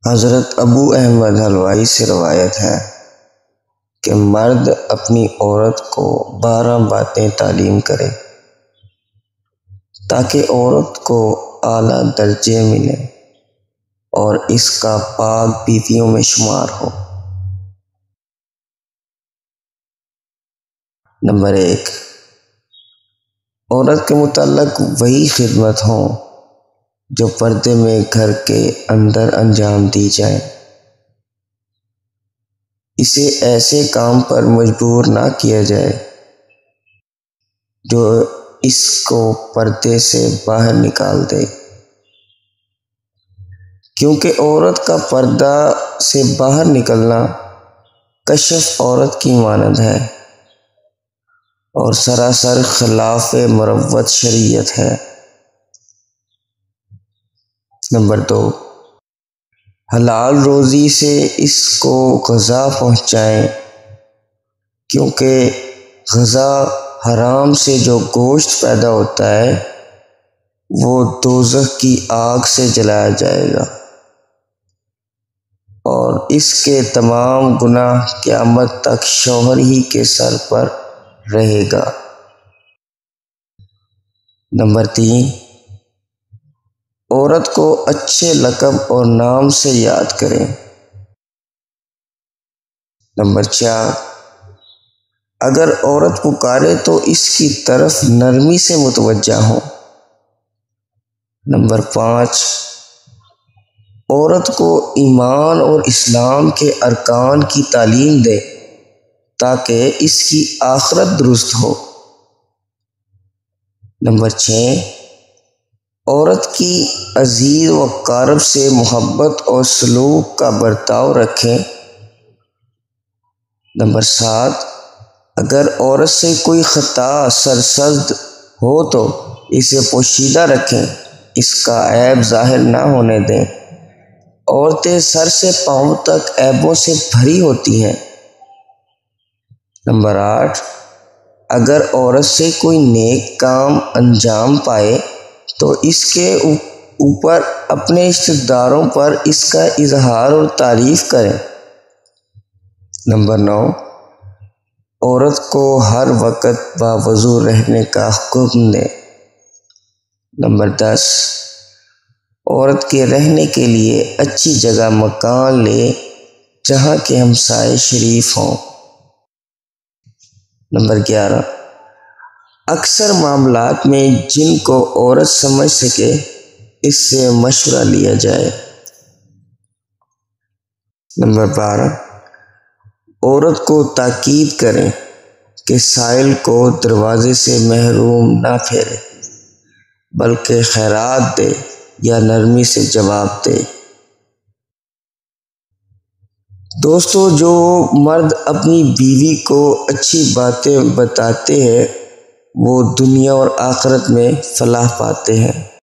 حضرت ابو احمد حلوائی سے روایت ہے کہ مرد اپنی عورت کو 12 باتیں تعلیم کرے تاکہ عورت کو اعلیٰ درجے ملیں اور اس کا پاک بیویوں میں شمار ہو۔ نمبر 1، عورت کے متعلق وہی خدمت ہوں جو پردے میں گھر کے اندر انجام دی جائے۔ اسے ایسے کام پر مجبور نہ کیا جائے جو اس کو پردے سے باہر نکال دے، کیونکہ عورت کا پردہ سے باہر نکلنا کشف عورت کی مانند ہے اور سراسر خلاف مروت شریعت ہے۔ نمبر 2، حلال روزی سے اس کو غذا پہنچائیں، کیونکہ غذا حرام سے جو گوشت پیدا ہوتا ہے وہ دوزخ کی آگ سے جلایا جائے گا اور اس کے تمام گناہ قیامت تک شوہر ہی کے سر پر رہے گا۔ نمبر 3، عورت کو اچھے لقب اور نام سے یاد کریں۔ نمبر 4، اگر عورت پکارے تو اس کی طرف نرمی سے متوجہ ہوں۔ نمبر 5، عورت کو ایمان اور اسلام کے ارکان کی تعلیم دے تاکہ اس کی آخرت درست ہو۔ نمبر 6، عورت کی عزیز و اقارب سے محبت اور سلوک کا برتاؤ رکھیں۔ نمبر 7، اگر عورت سے کوئی خطا سرزد ہو تو اسے پوشیدہ رکھیں، اس کا عیب ظاہر نہ ہونے دیں۔ عورتیں سر سے پاؤں تک عیبوں سے بھری ہوتی ہیں۔ نمبر 8، اگر عورت سے کوئی نیک کام انجام پائے تو اس کے اوپر اپنے رشتہ داروں پر اس کا اظہار اور تعریف کریں۔ نمبر 9، عورت کو ہر وقت باوضو رہنے کا حکم دیں۔ نمبر 10، عورت کے رہنے کے لیے اچھی جگہ مکان لے جہاں کے ہمسائے شریف ہوں۔ نمبر 11، اکثر معاملات میں جن کو عورت سمجھ سکے اس سے مشورہ لیا جائے۔ نمبر 12، عورت کو تاکید کریں کہ سائل کو دروازے سے محروم نہ پھیرے بلکہ خیرات دے یا نرمی سے جواب دے۔ دوستو، جو مرد اپنی بیوی کو اچھی باتیں بتاتے ہیں وہ دنیا اور آخرت میں فلاح پاتے ہیں۔